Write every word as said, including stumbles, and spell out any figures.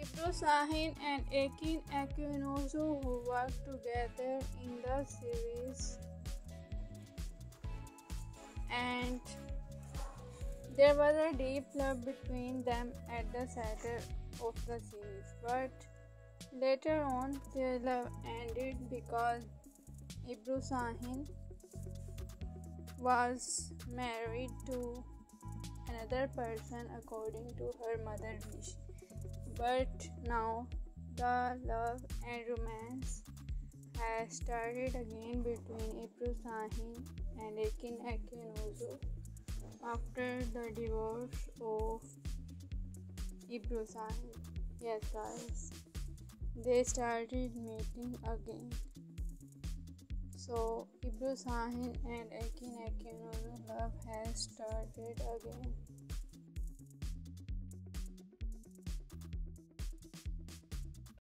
Ibro Sahin and Akin Akinozu, who worked together in the series, and there was a deep love between them at the center of the series. But later on, their love ended because Ibro Sahin was married to another person according to her mother wish. But now the love and romance has started again between Ibro Sahin and Akin Akinozu after the divorce of Ibro Sahin. Yes, guys, they started meeting again. So Ibro Sahin and Akin Akinozu love has started again.